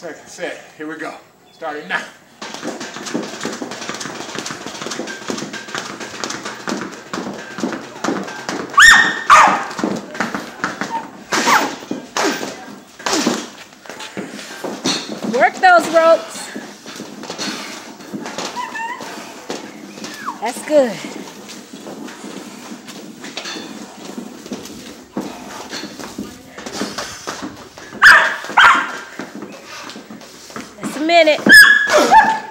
second set. Here we go. Starting now. Work those ropes. That's good. Just a minute.